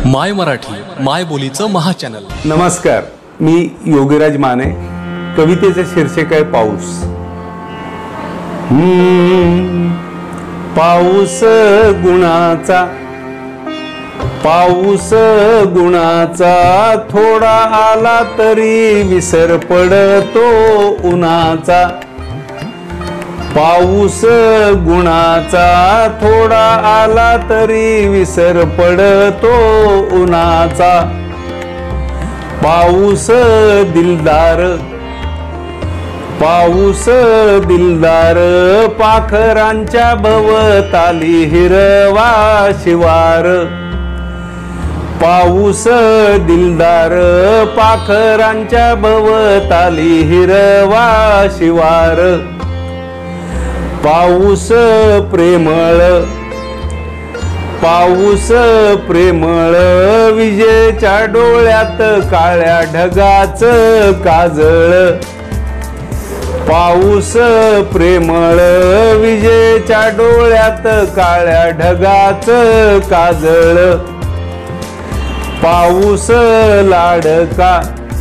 माय मराठी माय बोलीचं महाचॅनल। नमस्कार, मी योगीराज माने। कवितेचे शीर्षक आहे पाऊस। पाऊस गुणाचा, पाऊस गुणाचा, थोडा आला तरी विसर पडतो उन्हाचा। पाऊस गुणाचा, थोडा आला तरी विसर पडतो उन्हाचा। पाऊस दिलदार, पाऊस दिलदार, पाखरांच्या भवताली हिरवा शिवार। पाऊस दिलदार, पाखरांच्या भवताली हिरवा शिवार। पाऊस प्रेमळ, पाऊस प्रेमळ, विजेच्या डोळ्यात काळ्या ढगाचं काजळ। पाऊस प्रेमळ, विजेच्या डोळ्यात काळ्या ढगाचं काजळ। पाऊस लाडका,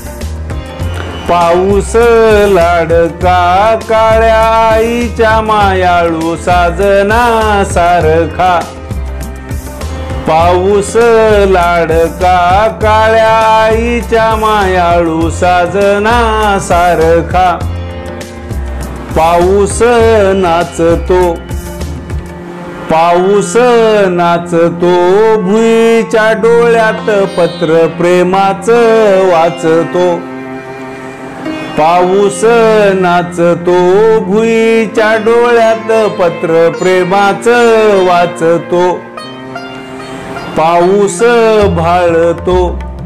पाऊस लाडका, काळ्या आईच्या मायाळू साजना सारखा। पाऊस लाडका, काळ्या आईच्या मायाळू साजना सारखा। पाऊस नाचतो, पाऊस नाचतो, भुईच्या डोळ्यात पत्र प्रेमाचं वाचतो। पाऊस नाचतो, भुईच्या डोळ्यात पत्र प्रेमाचं वाचतो। पाऊस भाळतो,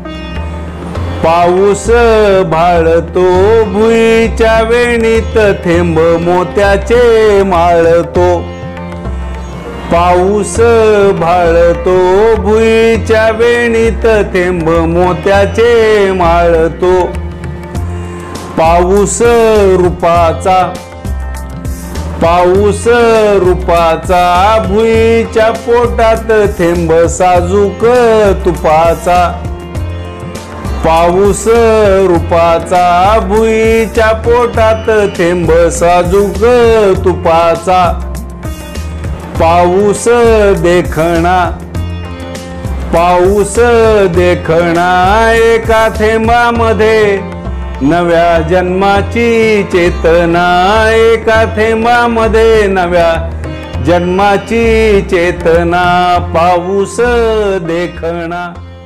पाऊस भाळतो, भुईच्या वेणीत थेंब मोत्याचे माळतो। पाऊस भाळतो, भुईच्या वेणीत थेंब मोत्याचे माळतो। पाऊस रूपाचा, पाऊस रूपाचा, भुईच्या पोटात थेंब साजूक तुपाचा। पाऊस रूपाचा, भुईच्या पोटात थेंब साजूक तुपाचा। पाऊस देखणा, पाऊस देखणा, एका थेंबामध्ये नव्या जन्माची चेतना। एका थेंबामध्ये नव्या जन्माची चेतना। पाऊस देखणा।